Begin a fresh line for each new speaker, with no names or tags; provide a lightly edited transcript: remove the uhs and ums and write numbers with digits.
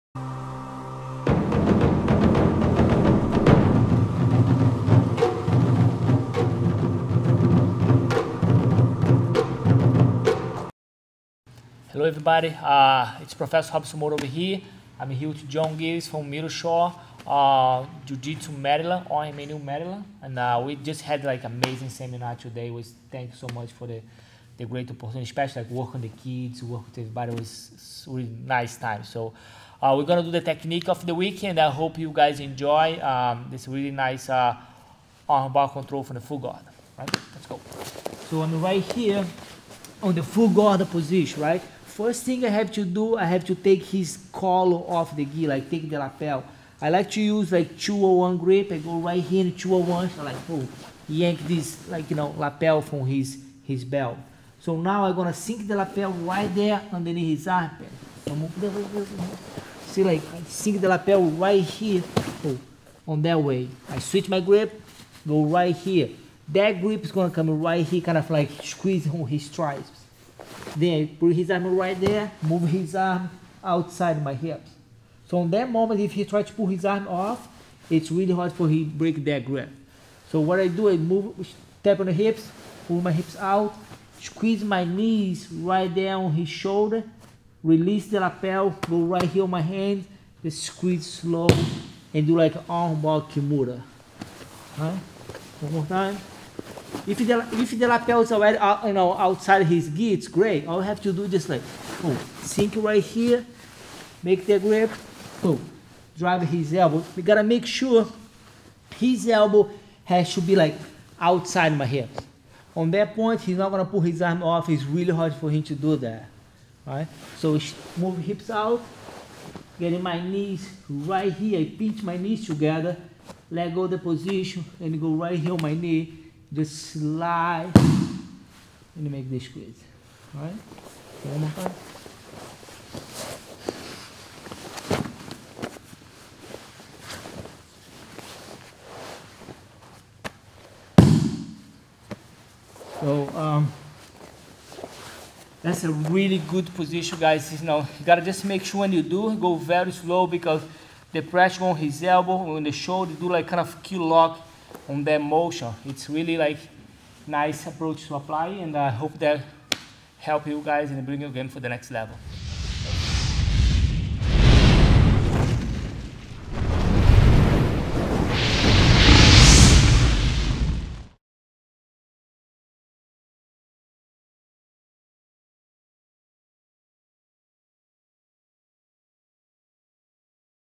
Hello everybody, it's Professor Robson Moura over here. I'm here with John Gibbs from Middleshore Jiu-Jitsu Maryland, OMNU Maryland, and we just had like amazing seminar today. Thank you so much for the great opportunity, especially like work on the kids, work with everybody. It was really nice time. So we're gonna do the technique of the week, and I hope you guys enjoy this really nice arm bar control from the full guard. Right, let's go. So I'm right here on the full guard position, right? First thing I have to do, I have to take his collar off the gi, like take the lapel. I like to use like 201 grip. I go right here in 201, so like, oh, yank this, like, you know, lapel from his belt. So now I'm gonna sink the lapel right there underneath his armpit. See, like, I sink the lapel right here, oh, on that way. I switch my grip, go right here. That grip is gonna come right here, kind of like squeeze on his triceps. Then I put his arm right there, move his arm outside my hips. So on that moment, if he tries to pull his arm off, it's really hard for him to break that grip. So what I do, I move, tap on the hips, pull my hips out, squeeze my knees right there on his shoulder, release the lapel, go right here on my hand, just squeeze slow, and do like an arm bar Kimura. Right? One more time. If the lapel is already outside his gi, it's great. All I have to do is just like, oh, sink right here, make the grip, oh, drive his elbow. We gotta make sure his elbow has to be like outside my hips. On that point, he's not gonna pull his arm off. It's really hard for him to do that. Right? So move hips out, getting my knees right here. I pinch my knees together, let go of the position, and go right here on my knee. Just slide and make the squeeze. All right? One more time. So that's a really good position, guys. You know, you gotta just make sure when you do, go very slow, because the pressure on his elbow, on the shoulder, do like kind of kill lock on that motion. It's really like nice approach to apply, and I hope that help you guys and bring you again for the next level.